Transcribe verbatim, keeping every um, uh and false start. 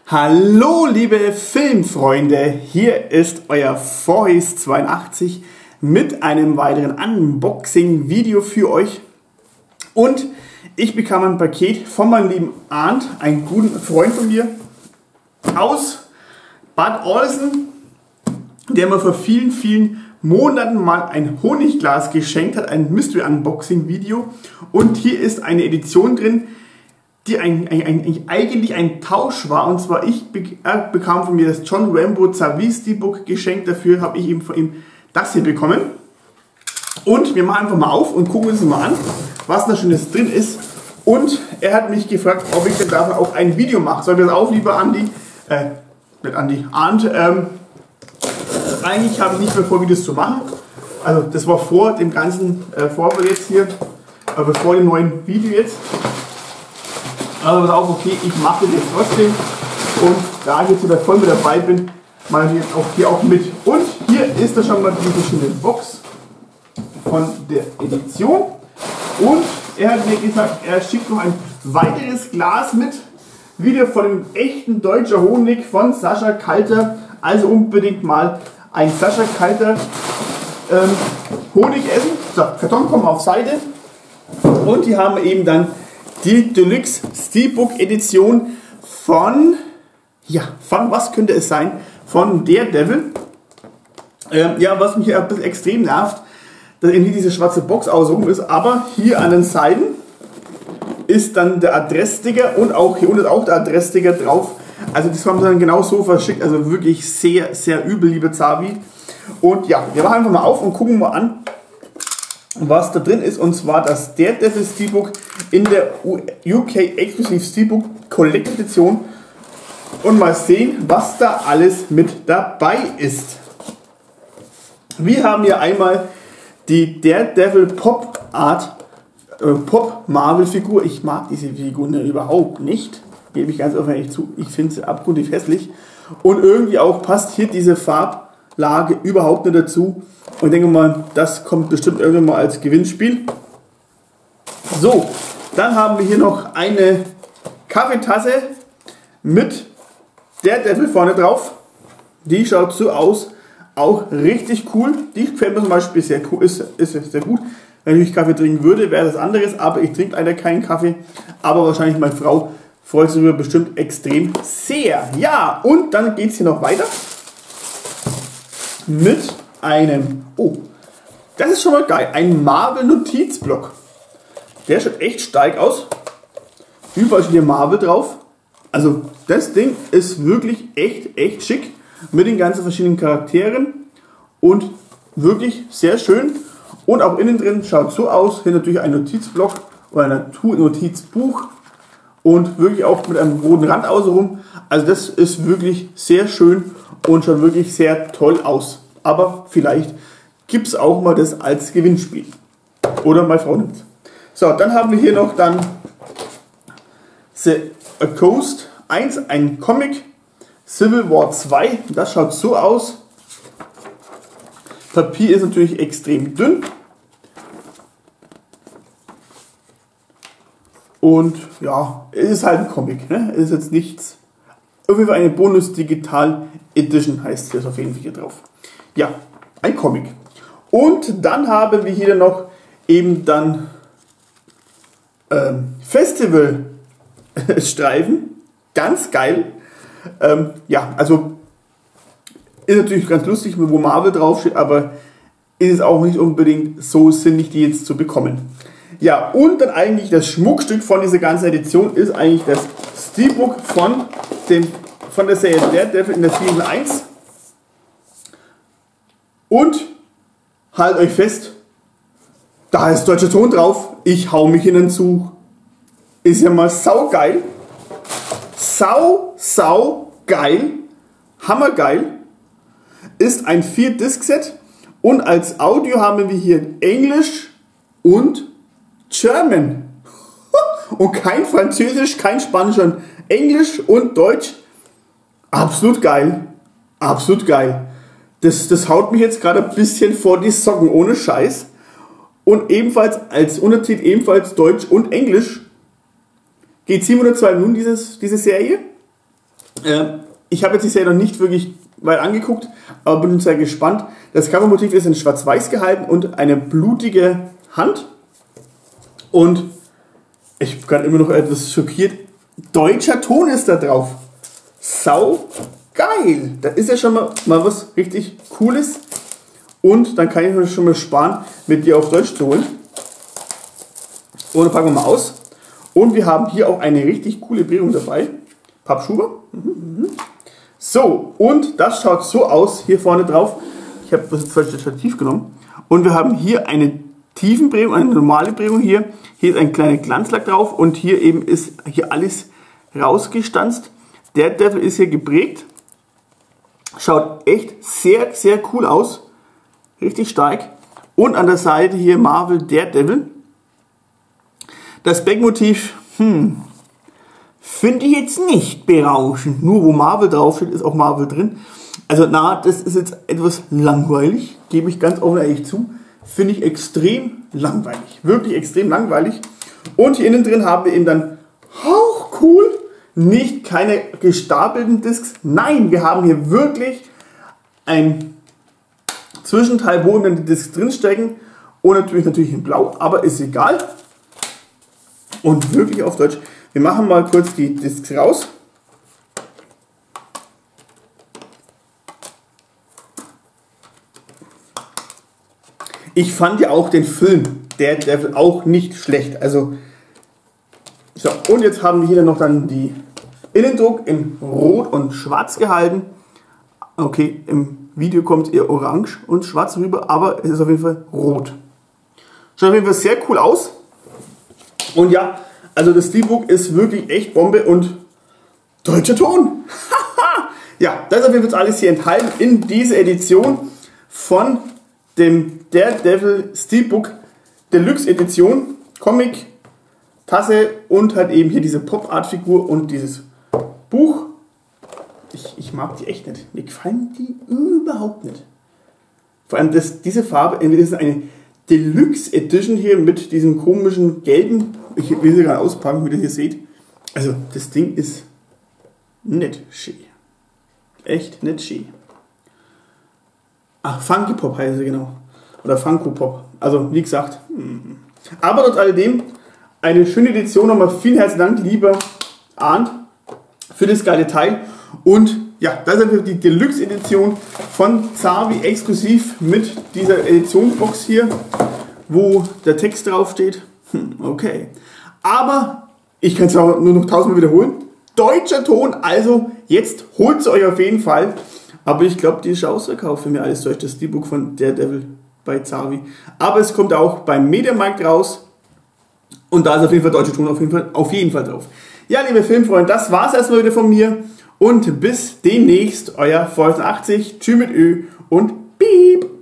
Hallo liebe Filmfreunde, hier ist euer Voice zweiundachtzig mit einem weiteren Unboxing-Video für euch. Und ich bekam ein Paket von meinem lieben Arndt, einem guten Freund von mir, aus Bad Orson, der mir vor vielen, vielen Monaten mal ein Honigglas geschenkt hat, ein Mystery-Unboxing-Video. Und hier ist eine Edition drin, die ein, ein, ein, eigentlich ein Tausch war, und zwar ich be er bekam von mir das John Rambo Zawie Steelbook geschenkt, dafür habe ich eben von ihm das hier bekommen. Und wir machen einfach mal auf und gucken uns mal an, was da Schönes drin ist. Und er hat mich gefragt, ob ich denn dafür auch ein Video mache. Soll ich das auch, lieber Andi, äh, nicht Andi, Arndt, ähm, eigentlich habe ich nicht mehr vor, Videos zu machen. Also das war vor dem ganzen äh, Vorfall jetzt hier, aber äh, vor dem neuen Video jetzt. Aber auch okay, ich mache das jetzt trotzdem, und da ich jetzt wieder voll mit dabei bin, mache ich jetzt auch hier auch mit. Und hier ist da schon mal diese schöne Box von der Edition, und er hat mir gesagt, er schickt noch ein weiteres Glas mit, wieder von dem echten deutschen Honig von Sascha Kalter, also unbedingt mal ein Sascha Kalter ähm, Honig essen. So, Karton kommt auf Seite, und die haben eben dann die Deluxe Steelbook Edition von, ja, von was könnte es sein? Von Daredevil. Ähm, ja, was mich ein bisschen extrem nervt, dass irgendwie diese schwarze Box außenrum ist, aber hier an den Seiten ist dann der Adresssticker, und auch hier unten ist auch der Adresssticker drauf. Also das haben sie dann genau so verschickt, also wirklich sehr, sehr übel, liebe Zawie. Und ja, wir machen einfach mal auf und gucken mal an, was da drin ist, und zwar das Daredevil Steelbook in der U K Exclusive Steelbook Collector Edition, und mal sehen, was da alles mit dabei ist. Wir haben hier einmal die Daredevil Pop Art äh, Pop Marvel Figur. Ich mag diese Figuren überhaupt nicht, gebe ich ganz offen zu. Ich finde sie abgrundtief hässlich, und irgendwie auch passt hier diese Farblage überhaupt nicht dazu. Und ich denke mal, das kommt bestimmt irgendwann mal als Gewinnspiel. So, dann haben wir hier noch eine Kaffeetasse mit Daredevil vorne drauf. Die schaut so aus, auch richtig cool. Die gefällt mir zum Beispiel sehr cool, ist, ist sehr gut. Wenn ich Kaffee trinken würde, wäre das anderes, aber ich trinke leider keinen Kaffee. Aber wahrscheinlich meine Frau freut sich darüber bestimmt extrem sehr. Ja, und dann geht es hier noch weiter mit einem, oh, das ist schon mal geil, ein Marvel Notizblock. Der schaut echt stark aus. Überall steht hier Marvel drauf. Also das Ding ist wirklich echt, echt schick mit den ganzen verschiedenen Charakteren und wirklich sehr schön. Und auch innen drin schaut so aus. Hier natürlich ein Notizblock oder ein Notizbuch und wirklich auch mit einem roten Rand außenrum. Also das ist wirklich sehr schön und schaut wirklich sehr toll aus. Aber vielleicht gibt es auch mal das als Gewinnspiel. Oder meine Frau nimmt. So, dann haben wir hier noch dann The Coast eins, ein Comic, Civil War zwei. Das schaut so aus. Papier ist natürlich extrem dünn. Und ja, es ist halt ein Comic. Ne? Es ist jetzt nichts. Auf jeden Fall eine Bonus Digital Edition heißt es auf jeden Fall hier drauf. Ja, ein Comic. Und dann haben wir hier noch eben dann ähm, Festival-Streifen. Ganz geil. Ähm, ja, also ist natürlich ganz lustig, wo Marvel draufsteht, aber ist es auch nicht unbedingt so sinnig, die jetzt zu bekommen. Ja, und dann eigentlich das Schmuckstück von dieser ganzen Edition ist eigentlich das Steelbook von, dem, von der Serie Daredevil in der Season eins. Und halt euch fest, da ist deutscher Ton drauf. Ich hau mich in den Zug. Ist ja mal saugeil. Sau, sau geil. Hammergeil. Ist ein vier Disc Set. Und als Audio haben wir hier Englisch und German. Und kein Französisch, kein Spanisch, sondern Englisch und Deutsch. Absolut geil. Absolut geil. Das, das haut mich jetzt gerade ein bisschen vor die Socken, ohne Scheiß. Und ebenfalls als Untertitel ebenfalls Deutsch und Englisch. Geht siebenhundertzwei Minuten dieses, diese Serie. Äh, ich habe jetzt die Serie noch nicht wirklich weit angeguckt, aber bin sehr gespannt. Das Covermotiv ist in Schwarz-Weiß gehalten und eine blutige Hand. Und ich bin gerade immer noch etwas schockiert. Deutscher Ton ist da drauf. Sau geil. Da ist ja schon mal, mal was richtig Cooles. Und dann kann ich mir schon mal sparen, mit dir auf Deutsch zu holen. Und dann packen wir mal aus. Und wir haben hier auch eine richtig coole Prägung dabei. Pappschuber. So, und das schaut so aus hier vorne drauf. Ich habe das falsche Stativ genommen. Und wir haben hier eine Tiefenprägung, eine normale Prägung hier. Hier ist ein kleiner Glanzlack drauf und hier eben ist hier alles rausgestanzt. Der Daredevil ist hier geprägt. Schaut echt sehr, sehr cool aus. Richtig stark. Und an der Seite hier Marvel Daredevil. Das Backmotiv, hm, finde ich jetzt nicht berauschend. Nur wo Marvel draufsteht, ist auch Marvel drin. Also na, das ist jetzt etwas langweilig, gebe ich ganz offen ehrlich zu. Finde ich extrem langweilig. Wirklich extrem langweilig. Und hier innen drin haben wir eben dann hauchcool, nicht keine gestapelten Discs. Nein, wir haben hier wirklich ein Zwischenteil, wo dann die Discs drinstecken. Und natürlich, natürlich in Blau, aber ist egal. Und wirklich auf Deutsch. Wir machen mal kurz die Discs raus. Ich fand ja auch den Film Daredevil auch nicht schlecht. Also, so, und jetzt haben wir hier noch dann die Innendruck in Rot und Schwarz gehalten. Okay, im Video kommt eher orange und schwarz rüber, aber es ist auf jeden Fall rot. Schaut auf jeden Fall sehr cool aus. Und ja, also das Steelbook ist wirklich echt Bombe und deutscher Ton. Ja, das ist auf jeden Fall alles hier enthalten in dieser Edition von dem Daredevil Steelbook Deluxe Edition. Comic, Tasse und halt eben hier diese Pop-Art-Figur und dieses Buch. Ich, ich mag die echt nicht. Mir gefallen die überhaupt nicht. Vor allem das, diese Farbe, entweder ist es eine Deluxe Edition hier mit diesem komischen gelben, ich will sie gerade auspacken, wie ihr hier seht. Also das Ding ist nicht schön. Echt nicht schön. Ach, Funky Pop heißt sie genau. Oder Funko Pop. Also wie gesagt. Aber trotz alledem eine schöne Edition. Nochmal vielen herzlichen Dank, lieber Arndt, für das geile Teil. Und ja, das ist die Deluxe Edition von Zavi exklusiv mit dieser Editionsbox hier, wo der Text draufsteht. Hm, okay. Aber ich kann es auch nur noch tausendmal wiederholen. Deutscher Ton, also jetzt holt es euch auf jeden Fall. Aber ich glaube, die ist ausverkauft für mir alles durch das Steelbook von Daredevil bei Zavi. Aber es kommt auch beim Mediamarkt raus. Und da ist auf jeden Fall deutscher Ton auf jeden Fall, auf jeden Fall drauf. Ja, liebe Filmfreunde, das war es erstmal wieder von mir. Und bis demnächst, euer Force achtzig. Tschüss mit Ö und Piep.